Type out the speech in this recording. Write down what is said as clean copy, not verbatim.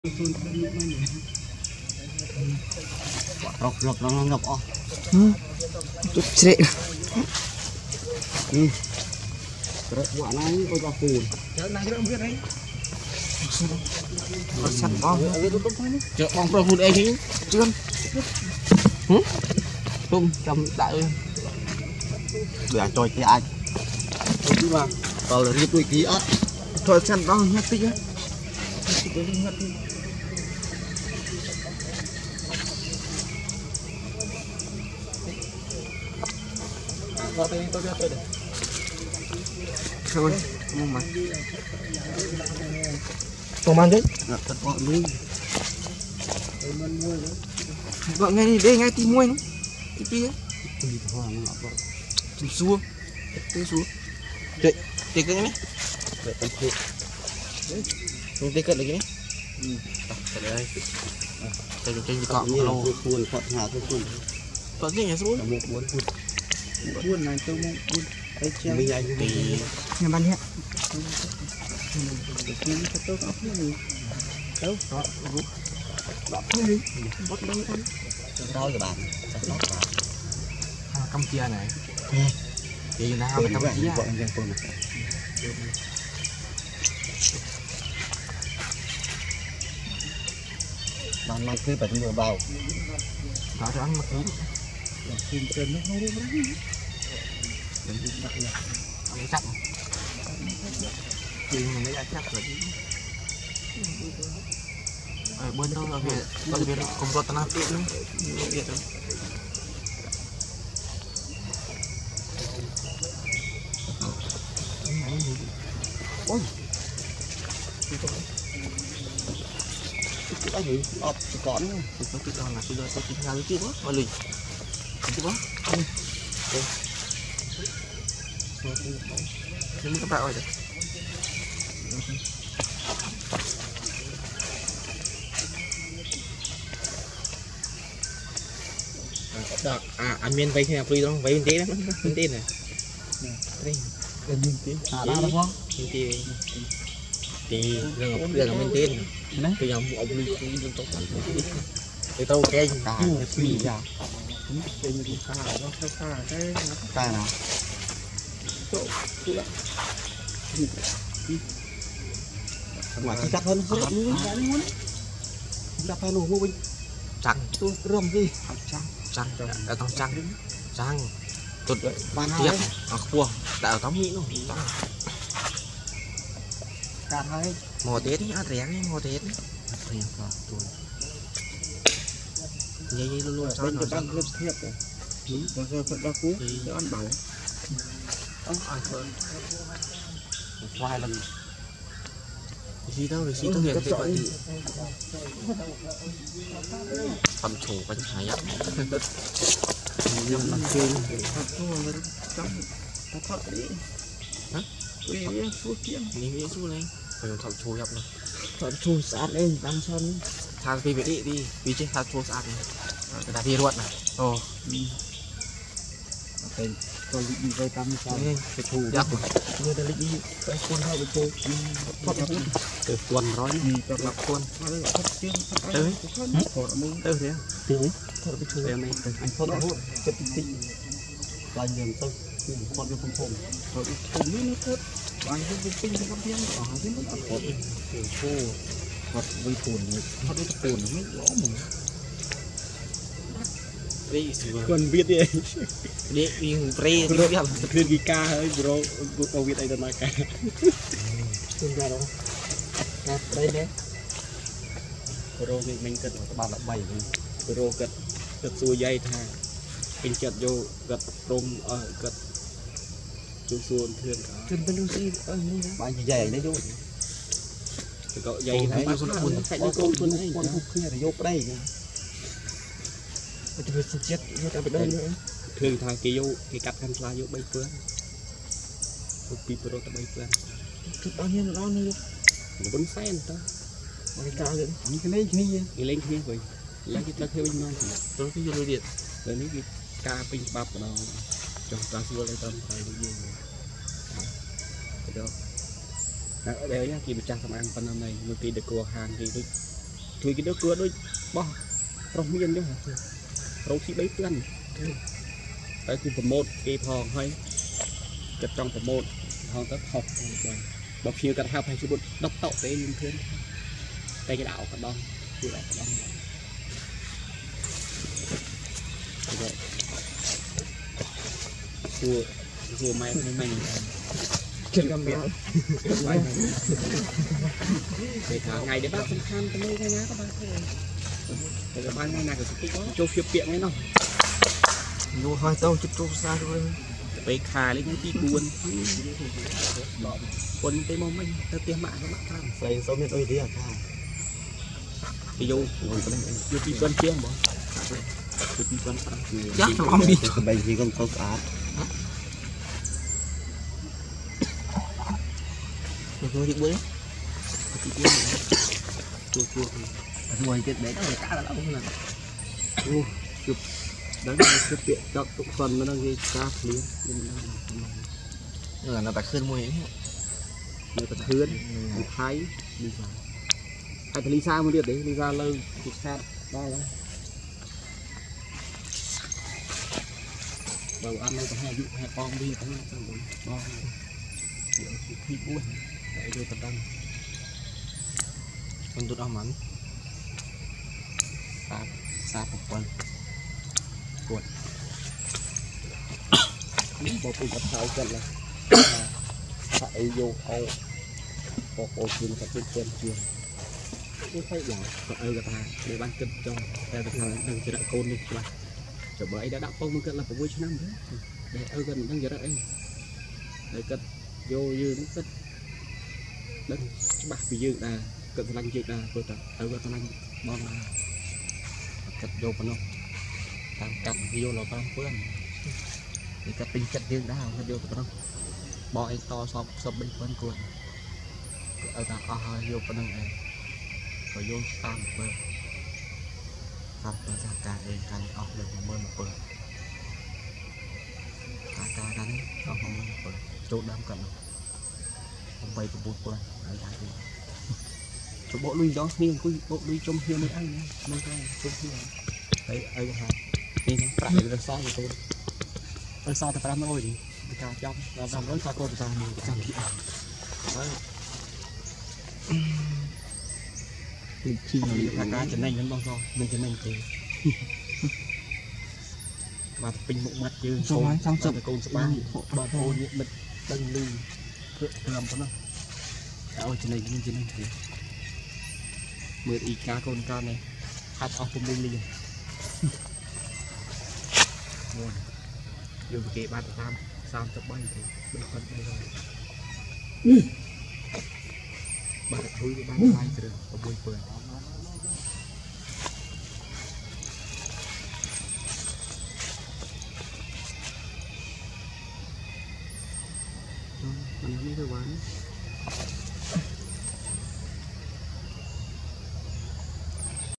rọc nó ngập o chút sệ rọc quả này có cho phù sạch o chợ bong pro phun ấy chứ chưa tung trong đại để cho cái ai chứ mà vào là đi tuổi ký ớt thôi sạch đó nhát tí á tôi cho tôi để thôi không mà còn mang đấy thật gọn luôn vợ ngay đi đây ngay tí muôi nó tí tí á xua tí xua đấy tí cái này để tôi kêu mình tí cận được cái này đây trên cọng lô phun phật hà tôi phun phật gì nhỉ xuống một buôn này tôi muốn buôn đây treo bây giờ thì nhà bạn nhé tôi có gì đâu đó đó thôi đi bắt đâu thôi đâu rồi bạn Campuchia này thì nào mà Campuchia bạn mang cái bệnh mưa vào đó cho ăn mặc đúng phun trên nó không đi ăn chắc thì mới đã chắc rồi bên đâu là về công ty tao tiện luôn tiện rồi ôi cái gì ọp con thì có cái con là tôi tính ra cái quá mà lì cái quá nhưng các bạn ơi đấy được anh miên vay nào free không vay bên tí đó bên tí này đây bên tí đó không bên tí thì gần bên tí này bây giờ ông đi liên tục thì tao cái gì ra cái nào mà chỉ cắt hơn cắt hơn luôn mua bình trắng tôi rầm gì trắng ở trong trắng tụt ban tiếp ở cua đã ở tóm nhĩ luôn cắt hai mò tết ăn rén mò tết rén vào tôi dây luôn luôn sao nó đang rất thiệt rồi nó sẽ phải đa cú để ăn bảo ăn khoai lần gì đâu thì tôi hiện thì vậy phần thủ bánh hải á nhưng mà kêu thật thôi trong thật đi hả đi xuống kiếm đi xuống lên phải thằng chui nhập rồi thật chui sát lên đâm chân thang vì vậy đi vì chứ thang chui sát này cái đá vi ruột này ồ còn bị vây tăm sao cái thù giáp người ta đi cái con hơi bị thù thoát ra từ quần rồi tập lập quân tới tới tới thế tới thoát bị thù em anh thoát ra hút chất tí là nhiều tư con vô không thùng rồi thùng nó thoát anh vô tinh cho con tiếng ở cái nó thoát thù thoát với thùn thoát với thùn nó rõ mình đi quần biết đi đi free bro kêu guitar hơi bro tao biết đây là nói cả không ra đâu đây đấy bro mình cất các bạn là 7 bro cất xuôi dây tha mình chặt vô cất rôm cất xuôi thương cả trên bên Lucy bạn gì dày đấy vô cậu dây này nó buồn phải đi con hụt kia để vô đây thì phải chết ở đây nữa thường thằng kia vô cái cắt khăn la vô bay phương một pi pro ta bay phương chút bao nhiêu nó luôn nó vẫn sen ta cái cao nữa cái lên kia vậy lấy cái theo bên non tôi cái dây điện rồi nếu cái ca pin bắp nó cho ta xua lên tâm phải đi gì đó ở đây nhá khi bị trang làm ăn phần này người kia được qua hàng thì thôi cái đứa cưa đôi bo trong miên chứ rau xí bấy lần cái khu phẩm một cái phòng hay chặt trong phẩm một họ tất học bọc chiều cả hai phải chụp đọc tậu tế những thứ cái đạo cả đông cái đạo cả đông vừa may mình chân cầm béo để thả ngày để bác không tham cái nơi nhá các bạn để các bạn ngày nào cũng cho phiệp tiện ấy nào vô hai tao chụp chụp xa rồi ไปขายเลยที่กวนคนไปมองไม่เตรียมมาก็มาข้ามใส่ส้มเม็ดอ้อยดีอ่ะค่ะไปโยโยปีก้อนเชี่ยงบ่โยปีก้อนปลายักษ์ลองดิใบที่ก็เขาสะอาด rồi thì bữa chua chua ngồi chết đấy nó cá là không là chụp đấy là cái tiện cho tụ phần nó đang gây cá liền nhưng mà nó bạc hơn mùi ấy người ta hươn người thái Lisa ai thì Lisa mới biết đấy Lisa lâu thì sát đó là đầu ăn đây có hai vụ hai con đi có đó khi buồn để đưa tập đăng con tôi đau mắn sạp một quần cuộn một cái cặp sau chân là phải vô ao có chuyên các chuyên chuyên không phải bỏ ở người ta để ban cân cho để được thằng đừng chỉ đạo côn đi các bạn cho bởi đã đạo phong cân là phải vui cho năm đấy để ở gần đang giờ đấy để cân vô như nó cân đất bạc vì dư là cân lanh dư là vừa tập ở gần lanh bon là cân vô phần không tam cặp vô là tam phương thì cái tinh chất dương đã không vô phần không bỏ anh to sọp bên phần cuộn ở ta vô phần này rồi vô tam bờ ra cả đây cái ốc được một bờ cả đánh ốc một bờ chỗ đám cận không bay của bột ở đây chỗ bộ lui gió miên cứ bộ lui trong hiên mới ăn nhá mới thôi trong hiên đấy ấy ha đi nó phải là sao vậy tôi ở sau thì phải làm thôi gì cao trong làm đối sao cô ta mình cái gì đấy khi mà cá trở nên vẫn bao giờ mình trở nên thì mà pin một mặt chứ xong sập con sắp bán bà thôi mình đừng lưu làm cho nó ôi trở nên như thế này thì mười y cá con cá này hạt ốc cũng đi liền dùng cái ba tam cho bay thì bên phần đây rồi ba thôi ba bay rồi có bôi phơi mình không biết bán